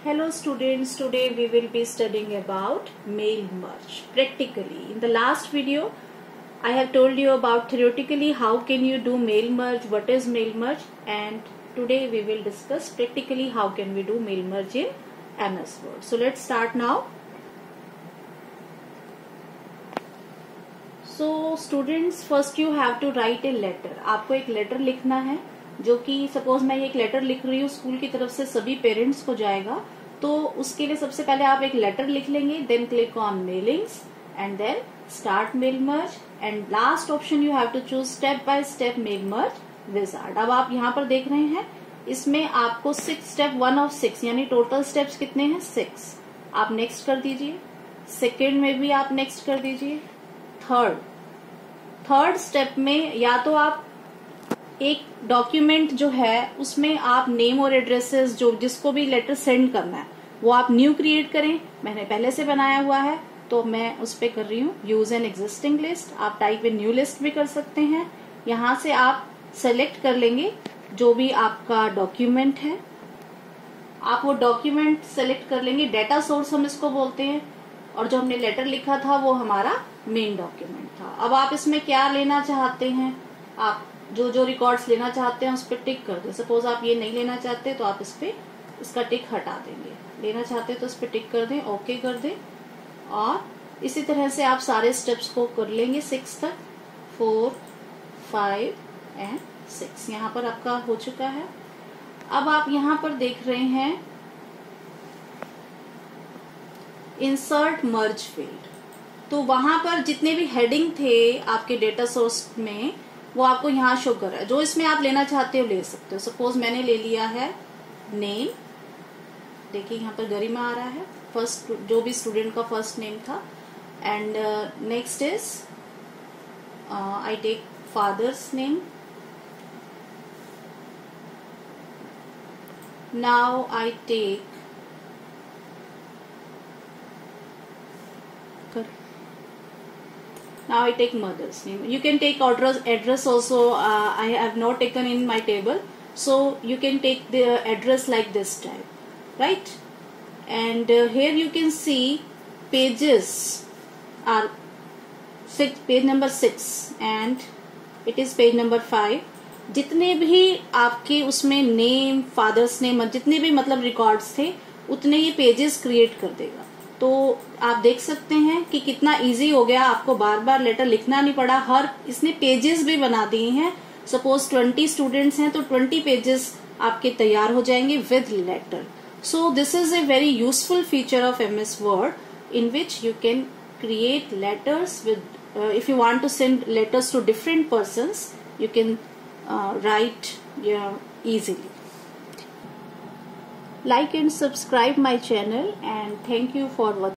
Hello students, today we will be studying about mail merge practically. In the last video, I have told you about theoretically how can you do mail merge, what is mail merge, and today we will discuss practically how can we do mail merge in MS Word. So let's start now. So students, first you have to write a letter. आपको एक letter लिखना है जो कि suppose मैं एक letter लिख रही हूँ स्कूल की तरफ से सभी पेरेंट्स को जाएगा, तो उसके लिए सबसे पहले आप एक लेटर लिख लेंगे, then click on mailings and then start mail merge and last option you have to choose step by step mail merge wizard. अब आप यहाँ पर देख रहे हैं इसमें आपको 6 स्टेप 1 ऑफ 6 यानी टोटल स्टेप्स कितने हैं 6. आप नेक्स्ट कर दीजिए. सेकेंड में भी आप नेक्स्ट कर दीजिए. थर्ड स्टेप में या तो आप एक डॉक्यूमेंट जो है उसमें आप नेम और एड्रेसेस जो जिसको भी लेटर सेंड करना है वो आप न्यू क्रिएट करें. मैंने पहले से बनाया हुआ है तो मैं उस पे कर रही हूँ यूज एन एग्जिस्टिंग लिस्ट. आप टाइप इन न्यू लिस्ट भी कर सकते हैं. यहाँ से आप सेलेक्ट कर लेंगे जो भी आपका डॉक्यूमेंट है, आप वो डॉक्यूमेंट सेलेक्ट कर लेंगे. डेटा सोर्स हम इसको बोलते हैं और जो हमने लेटर लिखा था वो हमारा मेन डॉक्यूमेंट था. अब आप इसमें क्या लेना चाहते हैं, आप जो जो रिकॉर्ड्स लेना चाहते हैं उस पर टिक कर दें. सपोज आप ये नहीं लेना चाहते तो आप इस पे इसका टिक हटा देंगे. लेना चाहते हैं तो इस पे टिक कर दें, ओके कर दें. और इसी तरह से आप सारे स्टेप्स को कर लेंगे 6 तक. 4, 5 एंड 6 यहाँ पर आपका हो चुका है. अब आप यहाँ पर देख रहे हैं इंसर्ट मर्ज फील्ड, तो वहां पर जितने भी हेडिंग थे आपके डेटा सोर्स में वो आपको यहाँ शो कर रहा है. जो इसमें आप लेना चाहते हो ले सकते हो. सपोज मैंने ले लिया है नेम. देखिए यहाँ पर गरिमा आ रहा है, फर्स्ट जो भी स्टूडेंट का फर्स्ट नेम था. And next is I take father's name. Now I take Now I take mother's name. You can take address also. I have not taken in my table, so you can take the address like this type, right? And here you can see pages are page number 6 and it is page number 5. जितने भी आपके उसमें name, father's name, जितने भी मतलब records थे उतने ये पेजेस क्रिएट कर देगा. तो आप देख सकते हैं कि कितना इजी हो गया, आपको बार बार लेटर लिखना नहीं पड़ा. हर इसने पेजेस भी बना दिए हैं. सपोज 20 स्टूडेंट्स हैं तो 20 पेजेस आपके तैयार हो जाएंगे with letter. So this is a very useful feature of MS Word in which you can create letters with if you want to send letters to different persons you can write easily. Like and subscribe my channel and thank you for watching.